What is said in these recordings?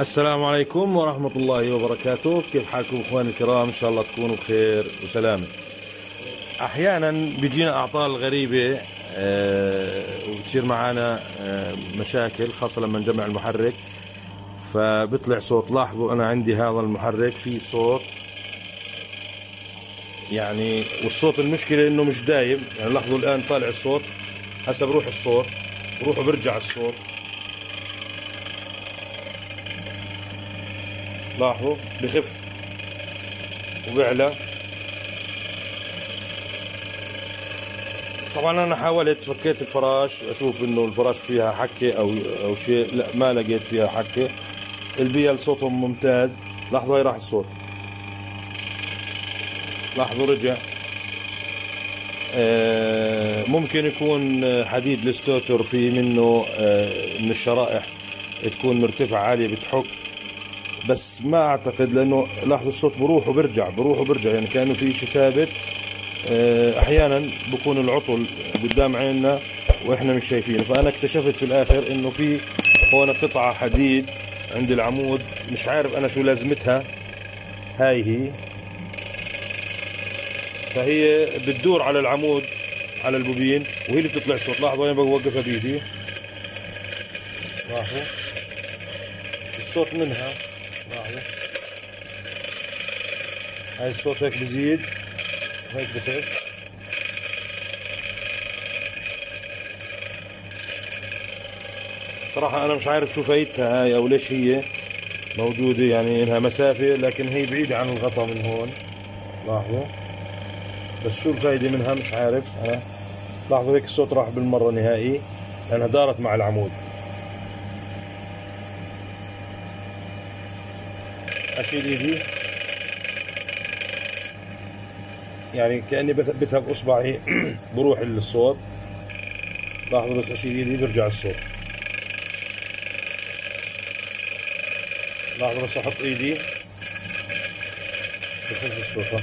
السلام عليكم ورحمة الله وبركاته. كيف حالكم اخواني الكرام؟ ان شاء الله تكونوا بخير وسلامة. احيانا بيجينا اعطال غريبة وبتصير معنا مشاكل، خاصة لما نجمع المحرك فبيطلع صوت. لاحظوا انا عندي هذا المحرك فيه صوت يعني، والصوت المشكلة انه مش دايم يعني. لاحظوا الان طالع الصوت، هسه بروح الصوت، بروح وبرجع الصوت. لاحظوا بخف وبعلى. طبعا انا حاولت فكيت الفراش اشوف انه الفراش فيها حكة او شيء، لا ما لقيت فيها حكة. البيل صوتهم ممتاز. لاحظوا هاي راح الصوت، لاحظوا رجع. ممكن يكون حديد الستوتر في منه من الشرائح تكون مرتفعة عالية بتحك، بس ما اعتقد، لانه لاحظوا الصوت بروح وبرجع بروح وبرجع يعني كانه في شيء ثابت. احيانا بكون العطل قدام عيننا واحنا مش شايفينه. فانا اكتشفت في الاخر انه في هون قطعة حديد عند العمود، مش عارف انا شو لازمتها. هاي هي، فهي بتدور على العمود على البوبين وهي اللي بتطلع الصوت. لاحظوا انا بوقفها بايدي، لاحظوا الصوت منها. لاحظوا هاي الصوت هيك بزيد هيك بخف. صراحة أنا مش عارف شو فايدتها هاي أو ليش هي موجودة، يعني إنها مسافة لكن هي بعيدة عن الغطاء من هون. لاحظوا بس شو الفايدة منها مش عارف أنا. لاحظوا هيك الصوت راح بالمرة نهائي لأنها دارت مع العمود. أشيل إيدي يعني كأني بثبتها بإصبعي بروح الصوت. لاحظوا بس أشيل إيدي بيرجع الصوت. لاحظوا بس أحط إيدي بخف الصوت.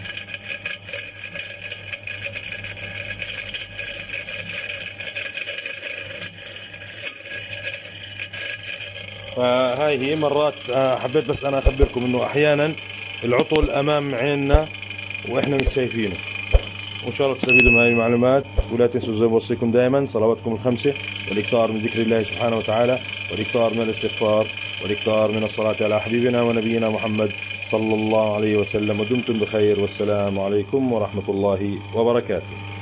فهاي هي مرات حبيت بس أنا أخبركم إنه أحيانا العطل أمام عيننا وإحنا مش شايفينه. وإن شاء الله تستفيدوا من هذه المعلومات. ولا تنسوا زي ما بوصيكم دائما صلواتكم الخمسة والإكثار من ذكر الله سبحانه وتعالى، والإكثار من الاستغفار، والإكثار من الصلاة على حبيبنا ونبينا محمد صلى الله عليه وسلم. ودمتم بخير، والسلام عليكم ورحمة الله وبركاته.